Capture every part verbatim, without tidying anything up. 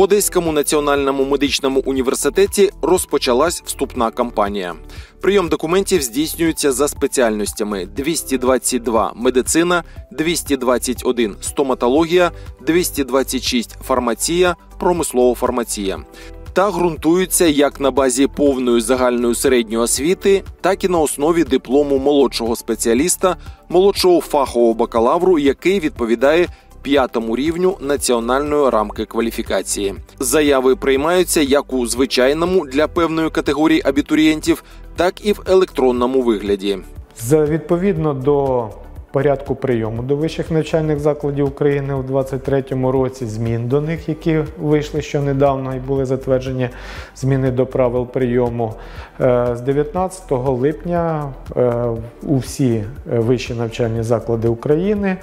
В Одеському національному медичному університеті розпочалась вступна кампанія. Прийом документів здійснюється за спеціальностями: двісті двадцять два – медицина, двісті двадцять один – стоматологія, двісті двадцять шість – фармація, промислова фармація. Та ґрунтуються як на базі повної загальної середньої освіти, так і на основі диплому молодшого спеціаліста, молодшого фахового бакалавру, який відповідає п'ятому рівню національної рамки кваліфікації. Заяви приймаються як у звичайному для певної категорії абітурієнтів, так і в електронному вигляді. Відповідно до порядку прийому до вищих навчальних закладів України у двадцять третьому році, змін до них, які вийшли ще недавно і були затверджені зміни до правил прийому, з дев'ятнадцятого липня у всі вищі навчальні заклади України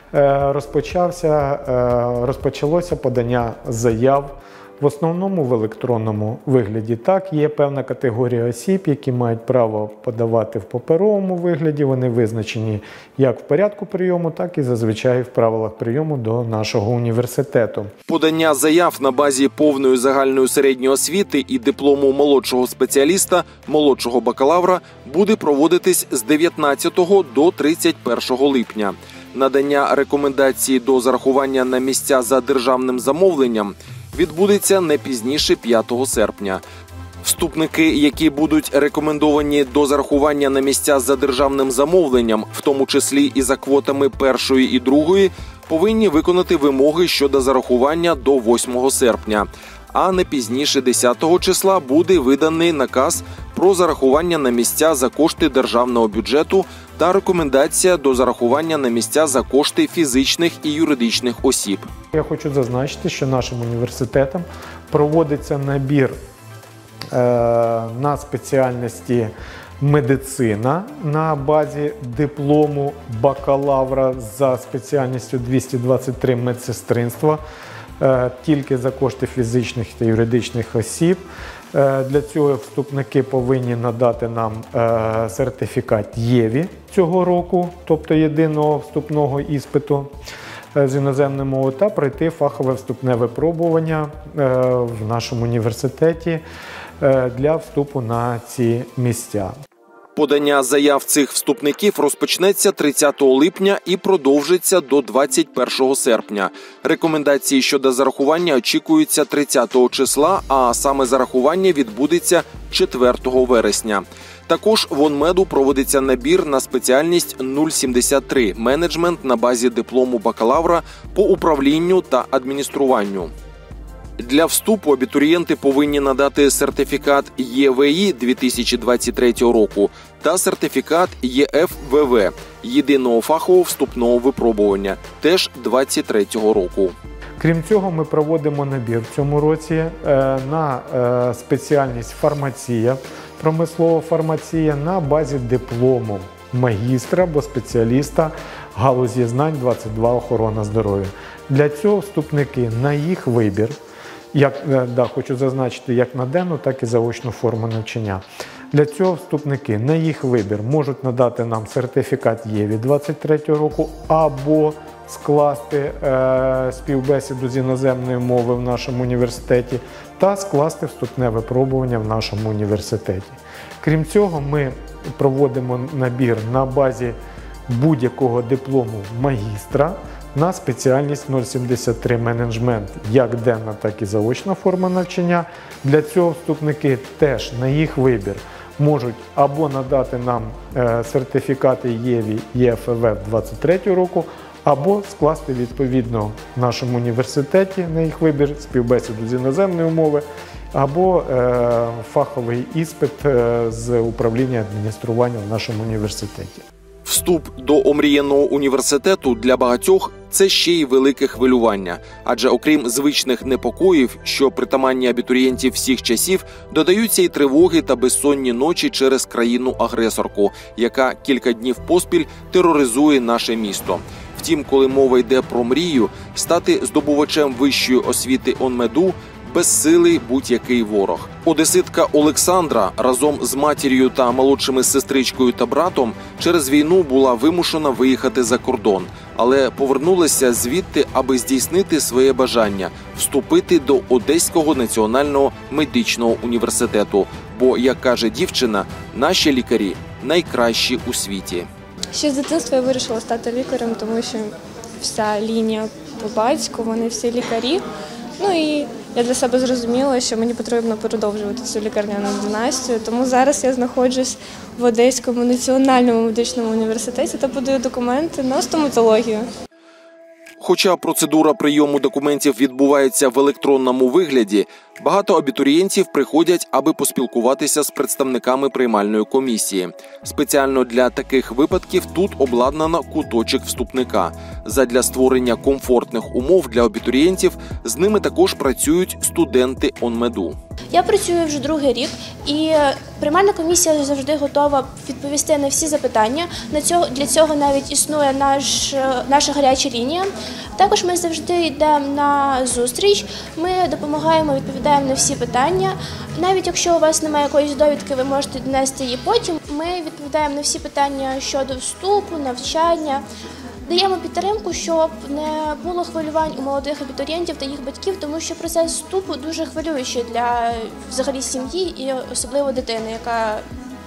розпочався, розпочалося подання заяв. В основному в електронному вигляді. Так, є певна категорія осіб, які мають право подавати в паперовому вигляді. Вони визначені як в порядку прийому, так і зазвичай в правилах прийому до нашого університету. Подання заяв на базі повної загальної середньої освіти і диплому молодшого спеціаліста, молодшого бакалавра буде проводитись з дев'ятнадцятого до тридцять першого липня. Надання рекомендацій до зарахування на місця за державним замовленням відбудеться не пізніше п'ятого серпня. Вступники, які будуть рекомендовані до зарахування на місця за державним замовленням, в тому числі і за квотами першої і другої, повинні виконати вимоги щодо зарахування до восьмого серпня. А не пізніше десятого числа буде виданий наказ про зарахування на місця за кошти державного бюджету та рекомендація до зарахування на місця за кошти фізичних і юридичних осіб. Я хочу зазначити, що нашим університетом проводиться набір е, на спеціальності медицина на базі диплому бакалавра за спеціальністю двісті двадцять три медсестринства, е, тільки за кошти фізичних та юридичних осіб. Для цього вступники повинні надати нам е, сертифікат ЄВІ цього року, тобто єдиного вступного іспиту е, з іноземної мови, та пройти фахове вступне випробування е, в нашому університеті е, для вступу на ці місця. Подання заяв цих вступників розпочнеться тридцятого липня і продовжиться до двадцять першого серпня. Рекомендації щодо зарахування очікуються тридцятого числа, а саме зарахування відбудеться четвертого вересня. Також в ОНМЕДу проводиться набір на спеціальність нуль сімдесят три – менеджмент на базі диплому бакалавра по управлінню та адмініструванню. Для вступу абітурієнти повинні надати сертифікат ЄВІ дві тисячі двадцять третього року та сертифікат ЄФВВ – єдиного фахового вступного випробування, теж двадцять третього року. Крім цього, ми проводимо набір в цьому році на спеціальність фармація, промислова фармація на базі диплому магістра або спеціаліста галузі знань двадцять два охорона здоров'я. Для цього вступники на їх вибір, як, да, хочу зазначити, як на денну, так і заочну форму навчання. Для цього вступники на їх вибір можуть надати нам сертифікат ЄВІ двадцять третього року або скласти е, співбесіду з іноземної мови в нашому університеті та скласти вступне випробування в нашому університеті. Крім цього, ми проводимо набір на базі будь-якого диплому магістра на спеціальність нуль сімдесят три менеджмент, як денна, так і заочна форма навчання. Для цього вступники теж на їх вибір можуть або надати нам е, сертифікати ЄВІ, ЄФВ двадцять третього року, або скласти відповідно в нашому університеті на їх вибір співбесіду з іноземної мови, або е, фаховий іспит е, з управління адміністрування в нашому університеті. Вступ до омріяного університету для багатьох – це ще й велике хвилювання. Адже окрім звичних непокоїв, що притаманні абітурієнтів всіх часів, додаються й тривоги та безсонні ночі через країну-агресорку, яка кілька днів поспіль тероризує наше місто. Втім, коли мова йде про мрію, стати здобувачем вищої освіти ОНМЕДу – безсилий будь-який ворог. Одеситка Олександра разом з матір'ю та молодшими сестричкою та братом через війну була вимушена виїхати за кордон. але повернулися звідти, аби здійснити своє бажання – вступити до Одеського національного медичного університету. Бо, як каже дівчина, наші лікарі найкращі у світі. Ще з дитинства я вирішила стати лікарем, тому що вся лінія по батьку, вони всі лікарі. Ну і я для себе зрозуміла, що мені потрібно продовжувати цю лікарняну династію. Тому зараз я знаходжусь в Одеському національному медичному університеті та подаю документи на стоматологію. Хоча процедура прийому документів відбувається в електронному вигляді, багато абітурієнтів приходять, аби поспілкуватися з представниками приймальної комісії. Спеціально для таких випадків тут обладнано куточок вступника. Задля створення комфортних умов для абітурієнтів з ними також працюють студенти ОНМЕДу. Я працюю вже другий рік, і приймальна комісія завжди готова відповісти на всі запитання. Для цього навіть існує наш, наша гаряча лінія. Також ми завжди йдемо на зустріч, ми допомагаємо, відповідаємо на всі питання. Навіть якщо у вас немає якоїсь довідки, ви можете донести її потім. Ми відповідаємо на всі питання щодо вступу, навчання. Даємо підтримку, щоб не було хвилювань у молодих абітурієнтів та їх батьків, тому що процес вступу дуже хвилюючий для взагалі сім'ї і особливо дитини, яка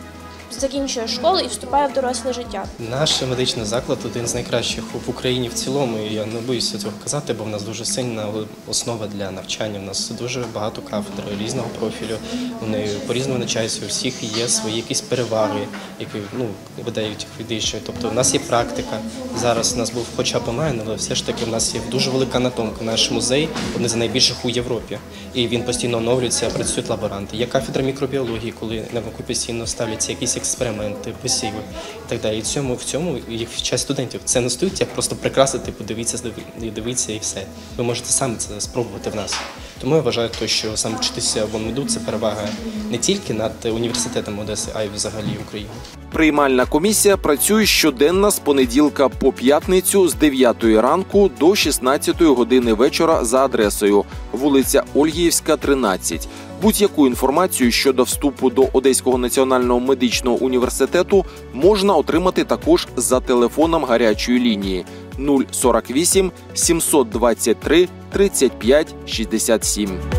закінчує школу і вступає в доросле життя. Наш медичний заклад один з найкращих в Україні в цілому, і я не боюся цього казати, бо в нас дуже сильна основа для навчання. У нас дуже багато кафедр різного профілю, вони по-різному навчаються, у всіх є свої якісь переваги, які ну, видають відвідувачі. Тобто у нас є практика. Зараз у нас був хоча б онлайн, але все ж таки у нас є дуже велика анатомка. Наш музей один з найбільших у Європі, і він постійно оновлюється, працюють лаборанти. Є кафедра мікробіології, коли на науку постійно ставляться якісь експерименти, посіви і так далі. І в цьому, в цьому їх часть студентів. Це не стоїть, як просто прикрасити, подивитися, дивитися і все. Ви можете самі це спробувати в нас. Тому я вважаю, що саме вчитися в ОНМЕДу – це перевага не тільки над університетом Одеси, а й взагалі України. Приймальна комісія працює щоденно з понеділка по п'ятницю з дев'ятої ранку до шістнадцятої години вечора за адресою вулиця Ольгіївська, тринадцять. Будь-яку інформацію щодо вступу до Одеського національного медичного університету можна отримати також за телефоном гарячої лінії нуль сорок вісім сімсот двадцять три тридцять п'ять шістдесят сім.